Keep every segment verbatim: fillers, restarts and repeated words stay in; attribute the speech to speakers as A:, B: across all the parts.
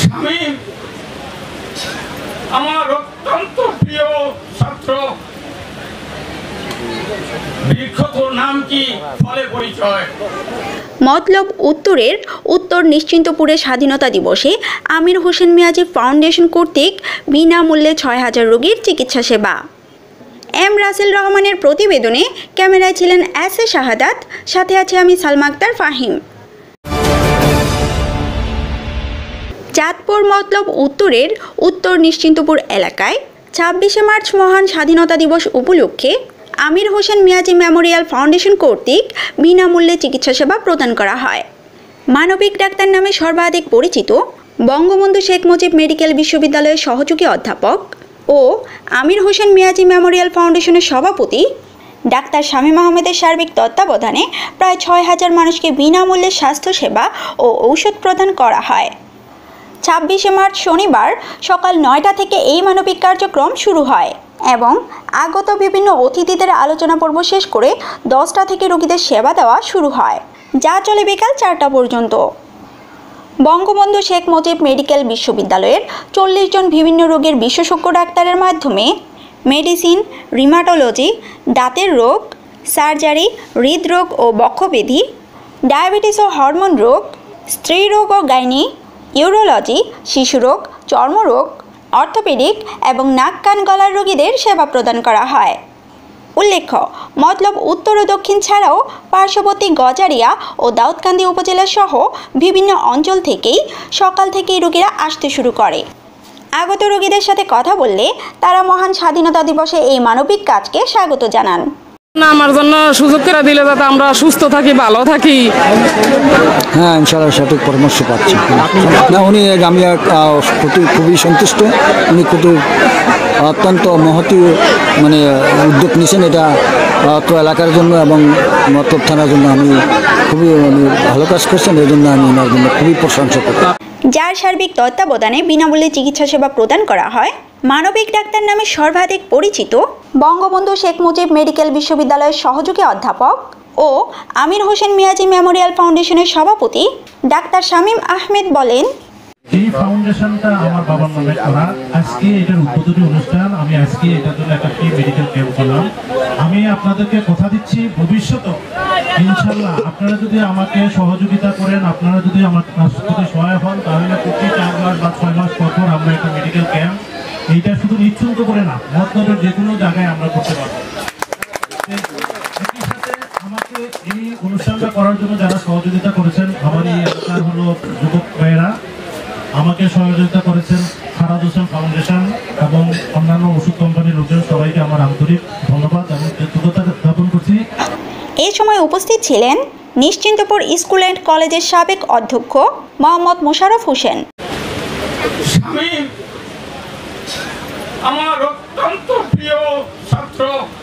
A: শামীম আমার অত্যন্ত প্রিয় ছাত্র। বৃক্ষপুর নাম কি, ফলে পরিচয়।
B: মতলব উত্তরের উত্তর নিশ্চিন্তপুরে স্বাধীনতা দিবসে আমির হোসেন মিয়াজি ফাউন্ডেশন কর্তৃক বিনামূল্যে ছয় হাজার রোগীর চিকিৎসা সেবা। এম রাসেল রহমানের প্রতিবেদনে ক্যামেরায় ছিলেন এস এ শাহাদাত, সাথে আছে আমি সালমা আক্তার ফাহিম। চাঁদপুর মতলব উত্তরের উত্তর নিশ্চিন্তপুর এলাকায় ছাব্বিশে মার্চ মহান স্বাধীনতা দিবস উপলক্ষে আমির হোসেন মিয়াজি মেমোরিয়াল ফাউন্ডেশন কর্তৃক বিনামূল্যে চিকিৎসা সেবা প্রদান করা হয়। মানবিক ডাক্তার নামে সর্বাধিক পরিচিত বঙ্গবন্ধু শেখ মুজিব মেডিকেল বিশ্ববিদ্যালয়ের সহযোগী অধ্যাপক ও আমির হোসেন মিয়াজি মেমোরিয়াল ফাউন্ডেশনের সভাপতি ডাক্তার শামীম আহমেদের সার্বিক তত্ত্বাবধানে প্রায় ছয় হাজার মানুষকে বিনামূল্যে স্বাস্থ্যসেবা ও ঔষধ প্রদান করা হয়। ছাব্বিশে মার্চ শনিবার সকাল নয়টা থেকে এই মানবিক কার্যক্রম শুরু হয় এবং আগত বিভিন্ন অতিথিদের আলোচনা পর্ব শেষ করে দশটা থেকে রোগীদের সেবা দেওয়া শুরু হয়, যা চলে বিকাল চারটা পর্যন্ত। বঙ্গবন্ধু শেখ মুজিব মেডিকেল বিশ্ববিদ্যালয়ের চল্লিশ জন বিভিন্ন রোগের বিশেষজ্ঞ ডাক্তারের মাধ্যমে মেডিসিন, রিমাটোলজি, দাঁতের রোগ, সার্জারি, হৃদরোগ ও বক্ষব্যাধি, ডায়াবেটিস ও হরমোন রোগ, স্ত্রী রোগ ও গাইনি, ইউরোলজি, শিশুরোগ, চর্মরোগ, অর্থোপেডিক এবং নাক কান গলার রোগীদের সেবা প্রদান করা হয়। উল্লেখ্য, মতলব উত্তর ও দক্ষিণ ছাড়াও পার্শ্ববর্তী গজারিয়া ও দাউদকান্দি উপজেলা সহ বিভিন্ন অঞ্চল থেকেই সকাল থেকেই রোগীরা আসতে শুরু করে। আগত রোগীদের সাথে কথা বললে তারা মহান স্বাধীনতা দিবসে এই মানবিক কাজকে স্বাগত জানান।
C: আমার জন্য সুযোগ করে দিলে যাতে আমরা সুস্থ থাকি, ভালো থাকি।
D: হ্যাঁ, ইনশাআল্লাহ সঠিক পরামর্শ পাচ্ছি। না, উনি আমি প্রতি খুবই সন্তুষ্ট। উনি খুবই অত্যন্ত মহতি মানে উদ্যোগ নিয়েছেন এটা তো এলাকার জন্য এবং মতলব থানার জন্য। আমি খুবই ভালো কাজ করছেন, এই জন্য আমি ওনার জন্য খুবই প্রশংসা করি।
B: যার সার্বিক তত্ত্বাবধানে বিনামূল্যে চিকিৎসা সেবা প্রদান করা হয় মানবিক ডাক্তার নামে সর্বাধিক পরিচিত বঙ্গবন্ধু শেখ মুজিব মেডিকেল বিশ্ববিদ্যালয়ের সহযোগী অধ্যাপক ও আমির হোসেন মিয়াজি মেমোরিয়াল ফাউন্ডেশনের সভাপতি ডাক্তার শামীম আহমেদ বলেন,
E: এই ফাউন্ডেশনটা আমার বাবার নামে করা। আজকে এটার উদ্বোধনী অনুষ্ঠান, আমি আজকে এটার জন্য একটা ফ্রি মেডিকেল ক্যাম্প করলাম। আমি আপনাদেরকে কথা দিচ্ছি, ভবিষ্যতে ইনশাল্লাহ আপনারা যদি আমাকে সহযোগিতা করেন, আপনারা যদি আমার কাছ থেকে সহায় হন, তাহলে প্রতি চার মাস বা ছয় মাস পর পর আমরা একটা মেডিকেল ক্যাম্প, এইটা শুধু নিশ্চিন্ত করে না, মতলবের যে কোনো জায়গায় আমরা করতে পারবো। একই সাথে আমাকে এই অনুষ্ঠানটা করার জন্য যারা সহযোগিতা করেছেন, আমার এই এলাকার হলো যুবক ভাইয়েরা আমাকে সহযোগিতা করেছেন, ফারাদ হোসেন ফাউন্ডেশন এবং অন্যান্য ওষুধ কোম্পানির লোকজন, সবাইকে আমার আন্তরিক ধন্যবাদ এবং কৃতজ্ঞতা জ্ঞাপন করছি।
B: এই সময় উপস্থিত ছিলেন নিশ্চিন্তপুর স্কুল অ্যান্ড কলেজের সাবেক অধ্যক্ষ মোহাম্মদ মোশাররফ হোসেন।
A: শামীম আমার অত্যন্ত প্রিয় ছাত্র।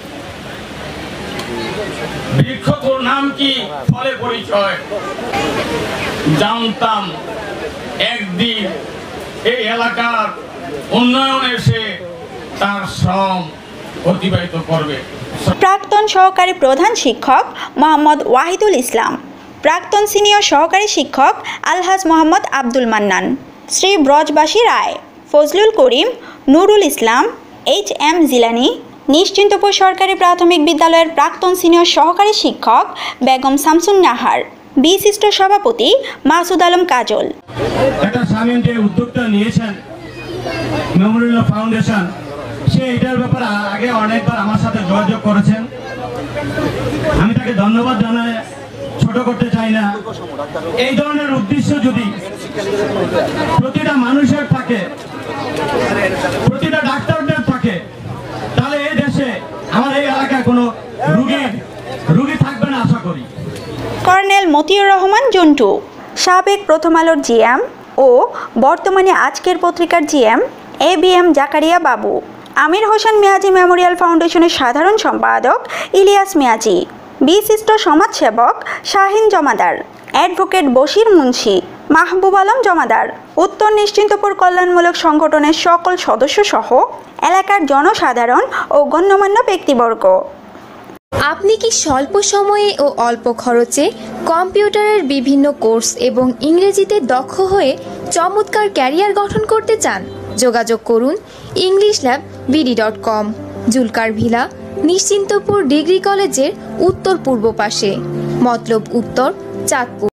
A: বৃক্ষপুর নাম কি, ফলে পরিচয়। জানতাম একদিন এই এলাকার উন্নয়নে এসে তার শ্রম অতিবাহিত করবে।
B: প্রাক্তন সহকারী প্রধান শিক্ষক মোহাম্মদ ওয়াহিদুল ইসলাম, প্রাক্তন সিনিয়র সহকারী শিক্ষক আলহাজ মোহাম্মদ আব্দুল মান্নান, শ্রী ব্রজবাসী রায়, ফজলুল করিম, নুরুল ইসলাম, এইচ এম জিলানি, নিশ্চিন্তপুর সরকারি প্রাথমিক বিদ্যালয়ের প্রাক্তন সিনিয়র সহকারী শিক্ষক বেগম শামসুন নাহার, বিশিষ্ট সভাপতি মাসুদ আলম কাজল।
E: একটা শামীম যে উদ্যোগটা নিয়েছেন মেমোরিয়াল ফাউন্ডেশন, সে এটার ব্যাপারে আগে অনেকবার আমার সাথে যোগাযোগ করেছেন। আমি তাকে ধন্যবাদ জানাই, ছোট করতে চাই না। এই ধরনের উদ্দেশ্য যদি প্রতিটা মানুষের থাকে, প্রতিটা ডাক্তারদের থাকে, তাহলে এই দেশে আমার এই এলাকায় কোনো রুগী রুগী থাকবে না আশা করি।
B: কর্নেল মতিউর রহমান জন্টু, সাবেক প্রথম আলোর জিএম ও বর্তমানে আজকের পত্রিকার GM A B M Zakaria Babu, Amir Hossain Miaji memorial ফাউন্ডেশনের সাধারণ সম্পাদক ইলিয়াস মিয়াজি, বিশিষ্ট সমাজসেবক শাহিন জমাদার, অ্যাডভোকেট বশির মুন্সি, মাহবুব আলম জমাদার, উত্তর নিশ্চিন্তপুর কল্যাণমূলক সংগঠনের সকল সদস্য সহ এলাকার জনসাধারণ ও গণ্যমান্য ব্যক্তিবর্গ।
F: আপনি কি স্বল্প সময়ে ও অল্প খরচে কম্পিউটারের বিভিন্ন কোর্স এবং ইংরেজিতে দক্ষ হয়ে চমৎকার ক্যারিয়ার গঠন করতে চান? যোগাযোগ করুন English lab BD dot com, Zulkar villa, Nishchintapur degree কলেজের উত্তর পূর্ব পাশে, মতলব উত্তর, চাঁদপুর।